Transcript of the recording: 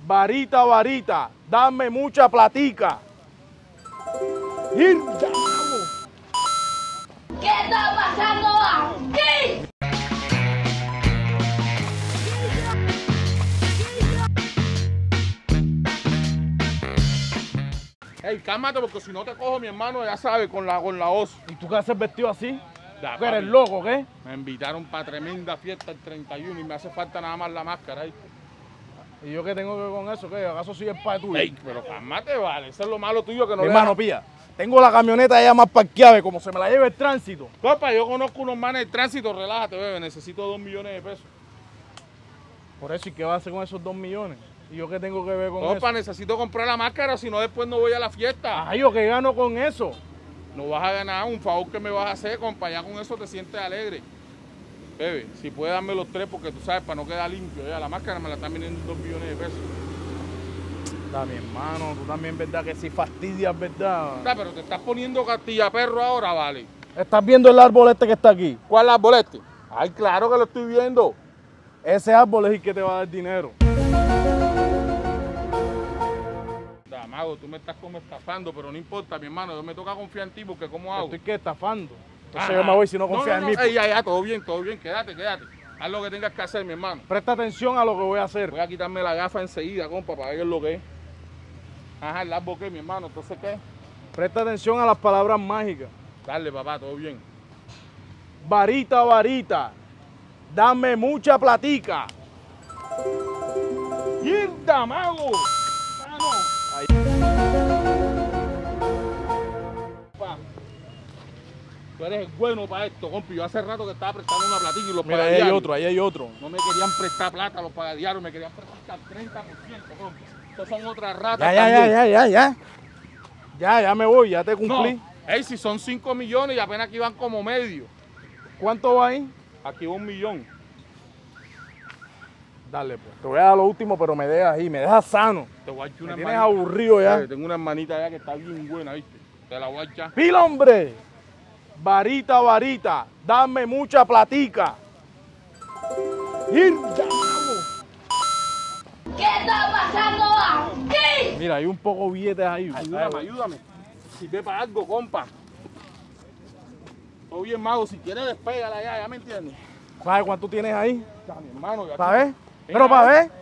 Varita, varita, dame mucha platica. ¡Irda! ¿Qué está pasando aquí? Ey, cálmate porque si no te cojo, mi hermano, ya sabes, con la hoz. ¿Y tú qué haces vestido así? Ya, ¿Tú eres papi, loco, qué? me invitaron para tremenda fiesta el 31 y me hace falta nada más la máscara ahí. ¿Y yo qué tengo que ver con eso? ¿Qué? ¿Acaso soy el padre tuyo? Ey, pero cálmate, vale. Eso es lo malo tuyo que no Mi le hermano, das- pilla. Tengo la camioneta ya más parqueada, como se me la lleva el tránsito. Copa, yo conozco unos manes de tránsito, relájate, bebé. Necesito 2 millones de pesos. Por eso, ¿y qué va a hacer con esos 2 millones? ¿Y yo qué tengo que ver con Copa, eso? necesito comprar la máscara, si no después no voy a la fiesta. Ay, ¿yo qué gano con eso? No vas a ganar un favor que me vas a hacer, compa. Ya con eso te sientes alegre. Bebe, si puedes darme los 3 porque tú sabes, para no quedar limpio. Ya, la máscara me la están vendiendo 2 millones de pesos. Da, mi hermano, tú también, ¿verdad? Que si fastidias, ¿verdad? Pero te estás poniendo castilla perro ahora, vale. ¿Estás viendo el árbol este que está aquí? ¿Cuál árbol este? Ay, claro que lo estoy viendo. Ese árbol es el que te va a dar dinero. Da, mago, tú me estás como estafando, pero no importa, mi hermano. Yo me toca confiar en ti porque ¿cómo Te hago? estoy que estafando. Entonces Ajá. yo me voy si no confías en mí. Ey, ya, todo bien, quédate. Haz lo que tengas que hacer, mi hermano. Presta atención a lo que voy a hacer. Voy a quitarme la gafa enseguida, compa, para ver qué es lo que es. Ajá, el árbol qué, mi hermano, entonces ¿qué? Presta atención a las palabras mágicas. Dale, papá, todo bien. Varita, varita, dame mucha platica. ¡Mierda, mago! ¡Mano! Ahí. Pa. Tú eres el bueno para esto, compi. Yo hace rato que estaba prestando una platica y los Mira, ahí hay pagadiarios otro, ahí hay otro. no me querían prestar plata los pagadiarios, me querían prestar 30%, compi. Estas son otras ratas también. Ya me voy, ya te cumplí. No, ey, si son 5 millones y apenas aquí van como medio. ¿Cuánto va ahí? Aquí va 1 millón. Dale, pues. Te voy a dar lo último, pero me dejas ahí, me dejas sano. Te voy a echar Me una tienes hermanita. aburrido ya. Tengo una hermanita allá que está bien buena, ¿viste? Te la voy a echar. ¡Pila, hombre! Varita, varita, dame mucha platica. ¡Irda! ¿Qué está pasando aquí? Mira, hay un poco de billetes ahí. Ayúdame. Si ve para algo, compa. Todo bien, mago. Si quieres, despégala ya me entiendes. ¿Sabes cuánto tienes ahí? Ya, mi hermano. ya ¿Para ver? Venga, Pero para ver.